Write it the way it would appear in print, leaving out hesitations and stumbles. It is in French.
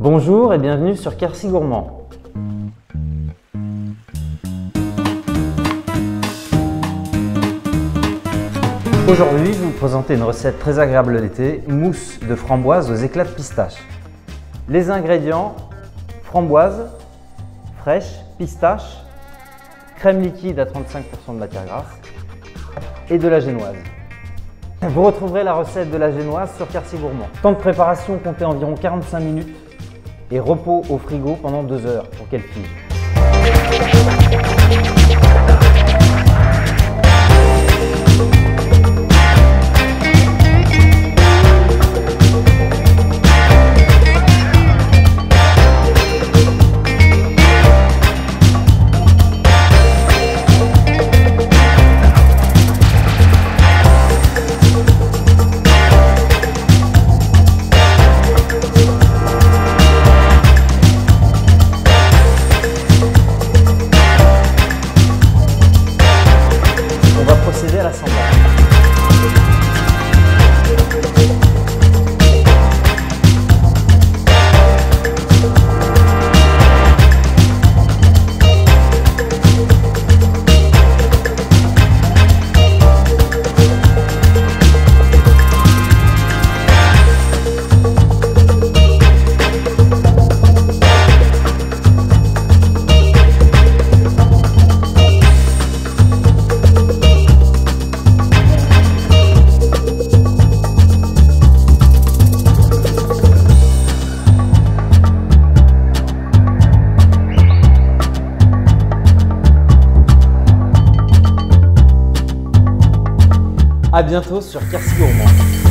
Bonjour et bienvenue sur Quercy Gourmand. Aujourd'hui, je vais vous présenter une recette très agréable d'été, mousse de framboise aux éclats de pistache. Les ingrédients: framboise fraîche, pistache, crème liquide à 35% de matière grasse et de la génoise. Vous retrouverez la recette de la génoise sur Quercy Gourmand. Temps de préparation, comptez environ 45 minutes et repos au frigo pendant 2 heures pour qu'elle fige. Procéder à l'assemblage. A bientôt sur Quercy Gourmand.